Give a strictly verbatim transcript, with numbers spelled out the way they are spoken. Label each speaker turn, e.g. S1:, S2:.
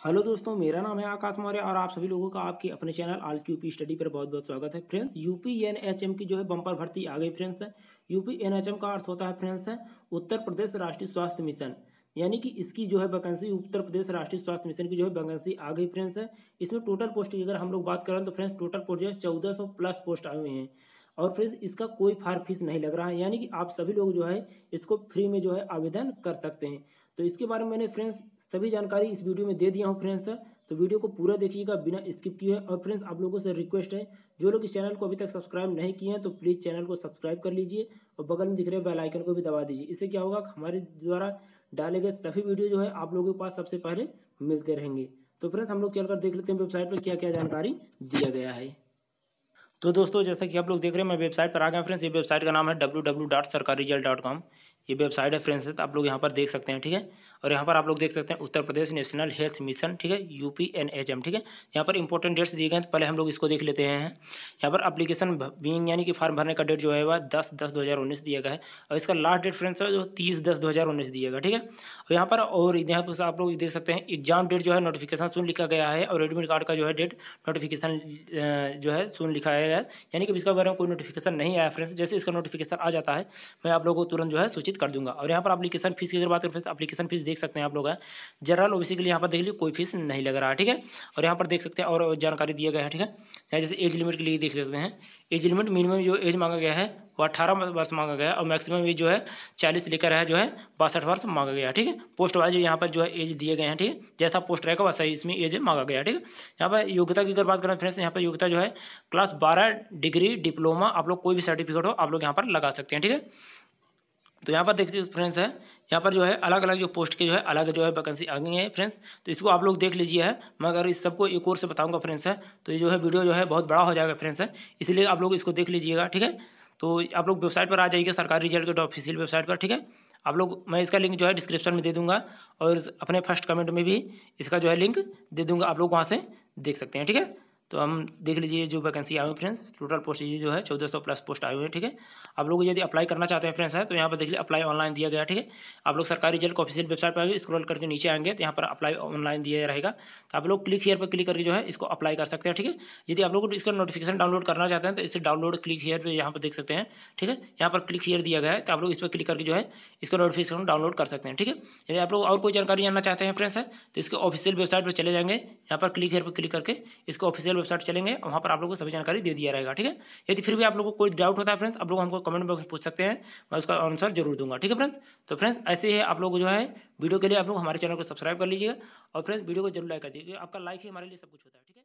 S1: Hello दोस्तों, मेरा नाम है आकाश मौर्य और आप सभी लोगों का आपके अपने चैनल आल क्यूपी स्टडी पर बहुत बहुत स्वागत है। फ्रेंड्स, यूपी एनएचएम की जो है बम्पर भर्ती आ गई फ्रेंड्स है। यूपी एनएचएम का अर्थ होता है फ्रेंड्स है उत्तर प्रदेश राष्ट्रीय स्वास्थ्य मिशन, यानी कि इसकी जो है वैकेंसी उत्तर प्रदेश राष्ट्रीय स्वास्थ्य मिशन की जो है वैकेंसी आ गई फ्रेंड्स है। इसमें टोटल पोस्ट की अगर हम लोग बात करें तो फ्रेंड्स टोटल पोस्ट जो है चौदह सौ प्लस पोस्ट आए हुए हैं और फ्रेंड्स इसका कोई फार फीस नहीं लग रहा है, यानी कि आप सभी लोग जो है इसको फ्री में जो है आवेदन कर सकते हैं। तो इसके बारे में मैंने फ्रेंड्स सभी जानकारी इस वीडियो में दे दिया हूँ फ्रेंड्स। तो वीडियो को पूरा देखिएगा बिना स्किप किए। और फ्रेंड्स, आप लोगों से रिक्वेस्ट है, जो लोग इस चैनल को अभी तक सब्सक्राइब नहीं किए हैं तो प्लीज़ चैनल को सब्सक्राइब कर लीजिए और बगल में दिख रहे बेल आइकन को भी दबा दीजिए। इससे क्या होगा, हमारे द्वारा डाले गए सभी वीडियो जो है आप लोगों के पास सबसे पहले मिलते रहेंगे। तो फ्रेंड्स, हम लोग चलकर देख लेते हैं वेबसाइट पर क्या क्या जानकारी दिया गया है। तो दोस्तों, जैसा कि आप लोग देख रहे हैं, मैं वेबसाइट पर आ गया फ्रेंड्स। ये वेबसाइट का नाम है W W W dot Sarkari result dot com. ये वेबसाइट है फ्रेंड्स, तो आप लोग यहाँ पर देख सकते हैं, ठीक है। और यहाँ पर आप लोग देख सकते हैं Uttar Pradesh national health mission, ठीक है, यूपी एनएचएम, ठीक है। यहाँ पर इंपॉर्टेंट डेट्स दिए गए हैं, तो पहले हम लोग इसको देख लेते हैं। यहाँ पर एप्लीकेशन बीइंग यानी कि फॉर्म भरने का डेट जो है वह दस दस दो हज़ार उन्नीस दिया गया है और इसका लास्ट डेट फ्रेंड्स है जो तीस दस दो हज़ार उन्नीस दिया गया, ठीक है। और यहाँ पर और यहाँ पर आप लोग देख सकते हैं एग्जाम डेट जो है नोटिफिकेशन सुन लिखा गया है और एडमिट कार्ड का जो है डेट नोटिफिकेशन जो है सुन लिखा गया है, यानी कि इसका बारे में कोई नोटिफिकेशन नहीं आया फ्रेंड्स। जैसे इसका नोटिफिकेशन आ जाता है मैं आप लोगों को तुरंत जो है सूचित कर दूंगा। और यहाँ पर एप्लीकेशन फीस की अगर बात करें फ्रेंड्स, एप्लीकेशन फीस देख सकते हैं आप लोग है जनरल ओबीसी के लिए यहाँ पर देख लीजिए कोई फीस नहीं लग रहा है, ठीक है। और यहाँ पर देख सकते हैं और जानकारी दिया गया है, ठीक है। यहाँ जैसे एज लिमिट के लिए देख सकते हैं, एज लिमिट मिनिमम जो एज मांगा गया है वो अठारह वर्ष मांगा गया है और मैक्सिमम एज जो है चालीस लेकर है जो है बासठ वर्ष मांगा गया है, ठीक है। पोस्ट वाइज यहाँ पर जो है एज दिए गए हैं, ठीक है। जैसा पोस्ट रहेगा वैसा ही इसमें एज मांगा गया है, ठीक है। यहाँ पर योग्यता की अगर बात करें फ्रेंड्स, यहाँ पर योग्यता जो है क्लास बारह डिग्री डिप्लोमा आप लोग कोई भी सर्टिफिकेट हो आप लोग यहाँ पर लगा सकते हैं, ठीक है। तो यहाँ पर देखिए फ्रेंड्स है, यहाँ पर जो है अलग अलग जो पोस्ट के जो है अलग जो है वैकेंसी आ गई है फ्रेंड्स। तो इसको आप लोग देख लीजिए है। मैं अगर इस सबको एक और से बताऊंगा फ्रेंड्स है तो ये जो है वीडियो जो है बहुत बड़ा हो जाएगा फ्रेंड्स है, इसलिए आप लोग इसको देख लीजिएगा, ठीक है। तो आप लोग वेबसाइट पर आ जाइएगा सरकारी रिजल्ट के ऑफिशियल वेबसाइट पर, ठीक है। आप लोग मैं इसका लिंक जो है डिस्क्रिप्शन में दे दूंगा और अपने फर्स्ट कमेंट में भी इसका जो है लिंक दे दूंगा, आप लोग वहाँ से देख सकते हैं, ठीक है। तो हम देख लीजिए जो वैकेंसी आई हुई फ्रेंड्स, टोटल पोस्ट ये जो है चौदह सौ प्लस पोस्ट आए हुए हैं, ठीक है। आप लोग यदि अप्लाई करना चाहते हैं फ्रेंड्स है तो यहाँ पर देख लीजिए अप्लाई ऑनलाइन दिया गया, ठीक है। आप लोग सरकारी रिजल्ट ऑफिशियल वेबसाइट पर आएंगे, स्क्रॉल करके नीचे आएंगे तो यहाँ पर अप्लाई ऑनलाइन दिया रहेगा। तो आप लोग क्लिक हियर पर क्लिक करके जो है इसको अप्लाई कर सकते हैं, ठीक है। यदि आप लोग इसका नोटिफिकेशन डाउनलोड करना चाहते हैं तो इससे डाउनलोड क्लिक हियर पर यहाँ पर देख सकते हैं, ठीक है। यहाँ पर क्लिक हियर दिया गया है तो आप लोग इस पर क्लिक करके जो है इसका नोटिफिकेशन डाउनलोड कर सकते हैं, ठीक है। यदि आप लोग और कोई जानकारी जानना चाहते हैं फ्रेंड्स है तो इसके ऑफिशियल वेबसाइट पर चले जाएंगे, यहाँ पर क्लिक हियर पर क्लिक करके इसको ऑफिशियल वेबसाइट चलेंगे, वहाँ पर आप लोगों को सभी जानकारी दे दिया रहेगा, ठीक है। यदि फिर भी आप लोगों को कोई डाउट होता है फ्रेंड्स, आप लोग हमको कमेंट बॉक्स में पूछ सकते हैं, मैं उसका आंसर जरूर दूंगा, ठीक है फ्रेंड्स। तो फ्रेंड्स ऐसे ही आप लोग जो है वीडियो के लिए आप लोग हमारे चैनल को सब्सक्राइब कर लीजिएगा और फ्रेंड्स वीडियो को जरूर लाइक कर दीजिएगा, आपका लाइक ही हमारे लिए सब कुछ होता है, ठीक है।